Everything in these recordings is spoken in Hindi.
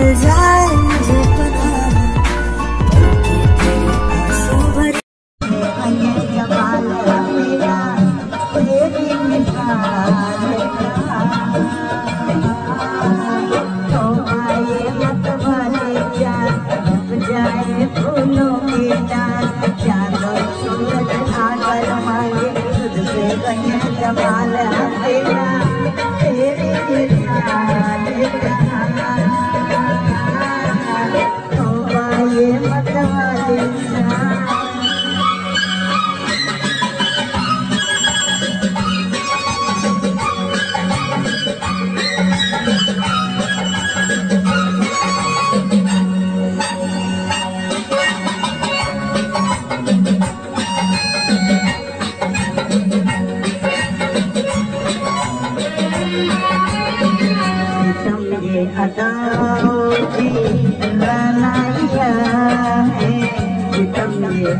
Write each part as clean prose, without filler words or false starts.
जाए मुझे पता, तेरे आंसू भरे जमाल मेरा तेरी निशान तो आए मत भले जाए फूलों की डाल, चांदों सूरज आकर मांगे तुझसे बने जमाल तेरा तेरी निशान तो आए मत भले अदाओं की रनाइया है सितम ये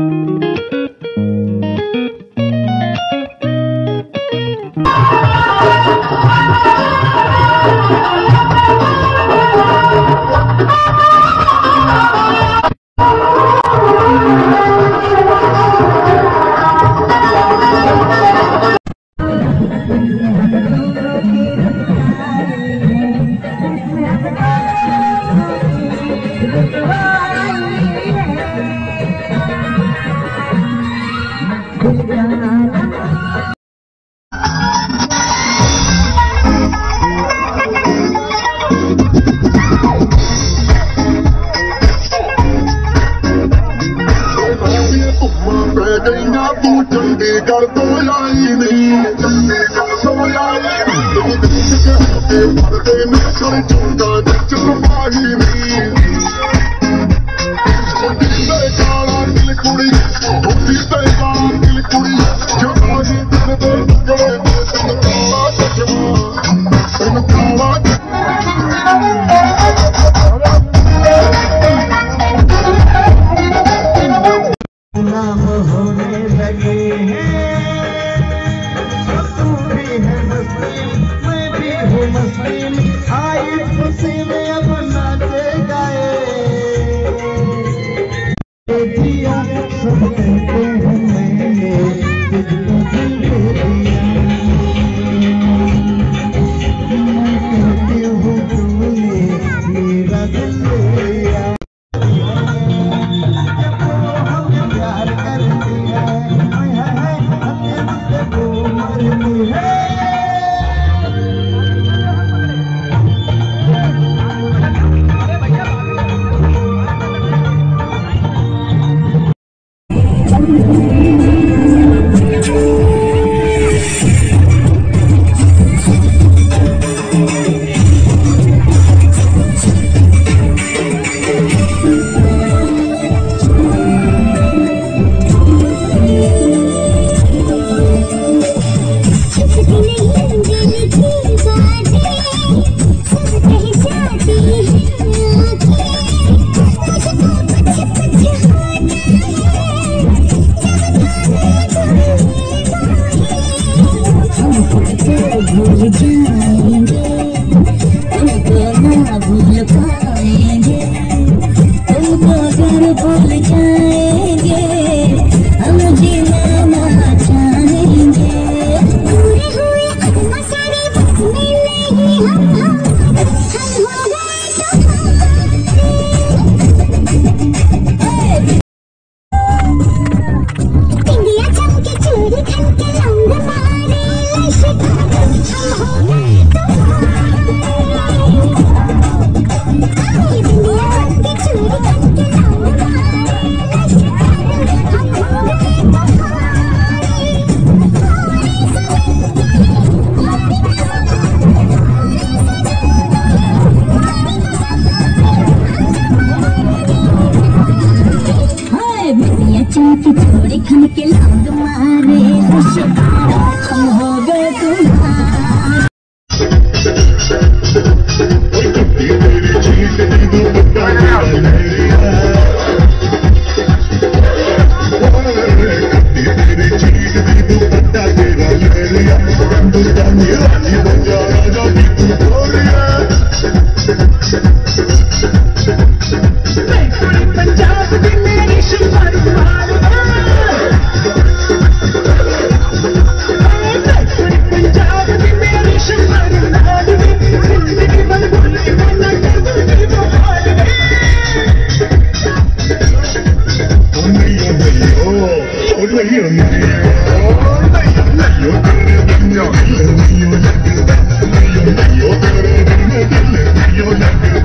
तू चंडीगढ़ तो आई नहीं, चंडीगढ़ तो आई नहीं, पर्दे में कर चुका चुपाही नहीं, काला दिल कुड़ी धोती से काला दिल कुड़ी जगाही तेरे टुकड़े तेन काला चश्मा तेन काला नाम होने लगे हैं, तू भी है मुस्लिम मैं भी हूँ मुस्लिम, आई खुशी में अब नाचे गाए दिया सब कहते हैं मैंने तुझको दिल दे दिया, मैं कहती हूँ तूने मेरा दिल ले लिया। चमकी छोड़ी खन के लौंग मारे हम हो गए तुम्हारे। रानी बजा राजा की तू बोलिया Yo